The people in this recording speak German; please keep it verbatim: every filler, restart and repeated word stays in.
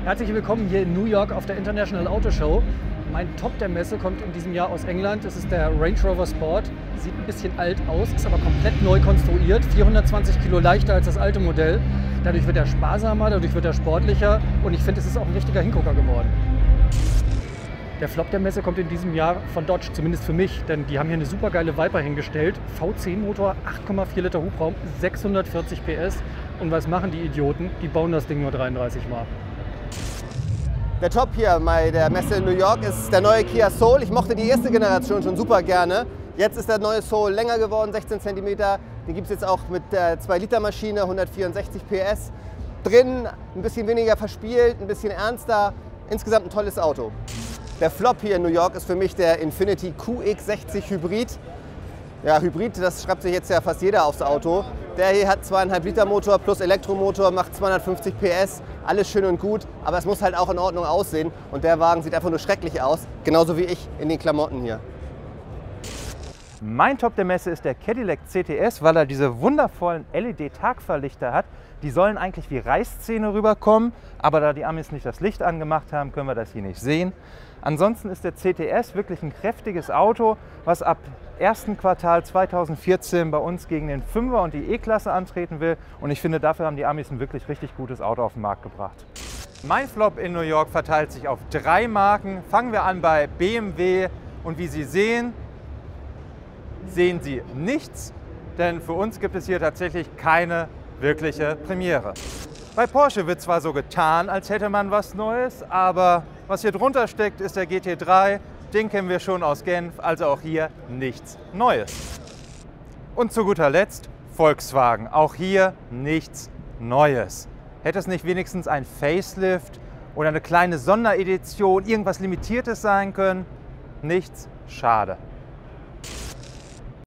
Herzlich willkommen hier in New York auf der International Auto Show. Mein Top der Messe kommt in diesem Jahr aus England. Das ist der Range Rover Sport. Sieht ein bisschen alt aus, ist aber komplett neu konstruiert. vierhundertzwanzig Kilo leichter als das alte Modell. Dadurch wird er sparsamer, dadurch wird er sportlicher und ich finde, es ist auch ein richtiger Hingucker geworden. Der Flop der Messe kommt in diesem Jahr von Dodge, zumindest für mich, denn die haben hier eine super geile Viper hingestellt. V zehn Motor, acht Komma vier Liter Hubraum, sechshundertvierzig P S. Und was machen die Idioten? Die bauen das Ding nur dreiunddreißig Mal. Der Top hier bei der Messe in New York ist der neue Kia Soul. Ich mochte die erste Generation schon super gerne. Jetzt ist der neue Soul länger geworden, sechzehn Zentimeter. Den gibt es jetzt auch mit der zwei Liter Maschine, hundertvierundsechzig P S. Drin ein bisschen weniger verspielt, ein bisschen ernster. Insgesamt ein tolles Auto. Der Flop hier in New York ist für mich der Infiniti Q X sechzig Hybrid. Ja, Hybrid, das schreibt sich jetzt ja fast jeder aufs Auto. Der hier hat zwei Komma fünf Liter Motor plus Elektromotor, macht zweihundertfünfzig P S. Alles schön und gut, aber es muss halt auch in Ordnung aussehen. Und der Wagen sieht einfach nur schrecklich aus, genauso wie ich in den Klamotten hier. Mein Top der Messe ist der Cadillac C T S, weil er diese wundervollen L E D-Tagfahrlichter hat. Die sollen eigentlich wie Reißzähne rüberkommen, aber da die Amis nicht das Licht angemacht haben, können wir das hier nicht sehen. Ansonsten ist der C T S wirklich ein kräftiges Auto, was ab ersten Quartal zweitausendvierzehn bei uns gegen den Fünfer und die E-Klasse antreten will. Und ich finde, dafür haben die Amis ein wirklich richtig gutes Auto auf den Markt gebracht. Mein Flop in New York verteilt sich auf drei Marken. Fangen wir an bei B M W. Und wie Sie sehen, sehen Sie nichts, denn für uns gibt es hier tatsächlich keine wirkliche Premiere. Bei Porsche wird zwar so getan, als hätte man was Neues, aber was hier drunter steckt, ist der G T drei. Den kennen wir schon aus Genf, also auch hier nichts Neues. Und zu guter Letzt Volkswagen. Auch hier nichts Neues. Hätte es nicht wenigstens ein Facelift oder eine kleine Sonderedition, irgendwas Limitiertes sein können? Nichts, schade.